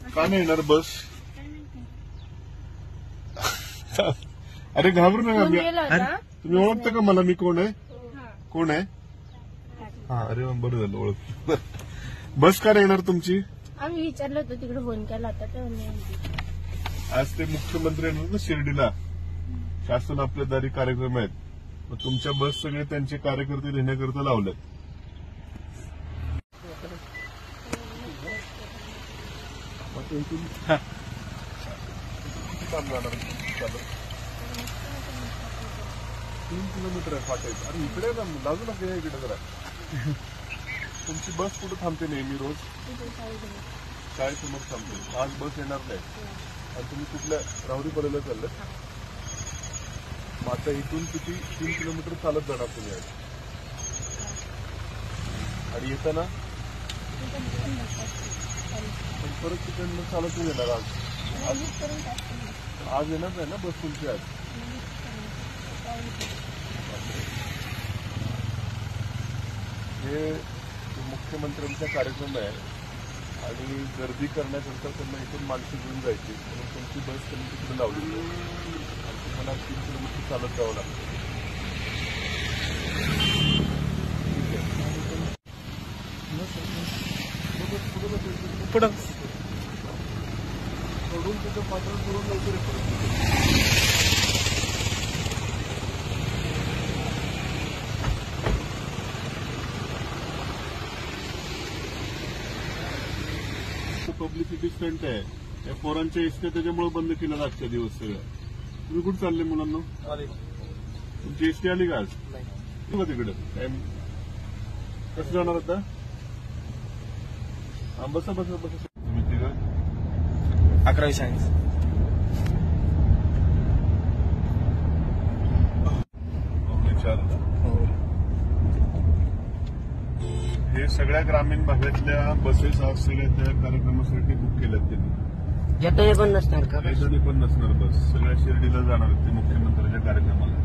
का नाही येणार बस? अरे घाबरू नका. तुम्ही ओळखता का मला? मी कोण आहे? कोण आहे? हा, अरे बरं झालं ओळख. बस का नाही येणार तुमची? आम्ही विचारलं होतं, तिकडे फोन केला होता तेव्हा. आज ते मुख्यमंत्री येणार ना शिर्डीला. शासन आपल्या दारी कार्यक्रम आहेत. मग तुमच्या बस सगळे त्यांचे कार्यकर्ते नेण्याकरता लावलेत. जाणार 3 किलोमीटर आहे फाटायचं. अरे इकडे ना, लागू नका या इकडे जरा. तुमची बस कुठे थांबते नेहमी रोज? शाळेसमोर थांबते. आज बस येणार नाही. आणि तुम्ही कुठल्या राहुरीपर्यंत चालले? मग आता इथून किती 3 किलोमीटर चालत जाणार तुम्ही आज? आणि येताना परत तिकडनं चालत येणार आज? आज येणार नाही ना बस तुमची आज? हे मुख्यमंत्र्यांचा कार्यक्रम आहे आणि गर्दी करण्याकरता त्यांना इथून माणसं घेऊन जायची, म्हणून तुमची बस त्यांनी तिकडे लावली आणि तुम्हाला 3 किलोमीटर चालत जावं लागतं. सोडून तिथं पाठवून करून लवकर येतो. पब्लिसिटी स्टंट आहे. या पोरांच्या एसट्या त्याच्यामुळे बंद केलं आजच्या दिवस सगळं. तुम्ही कुठे चालले मुलांना? तुमची एसटी आली का आज? तिकडे कसं जाणार आता? बसा बसा बसा. तुम्ही तिघं 11वी सायन्स. हे सगळ्या ग्रामीण भागातल्या बसेस आज सगळ्या त्या कार्यक्रमासाठी बुक केल्यात त्यांनी. येताना पण नसणार का? येताना पण नसणार बस. सगळ्या शिर्डीला जाणार ते मुख्यमंत्र्यांच्या कार्यक्रमाला.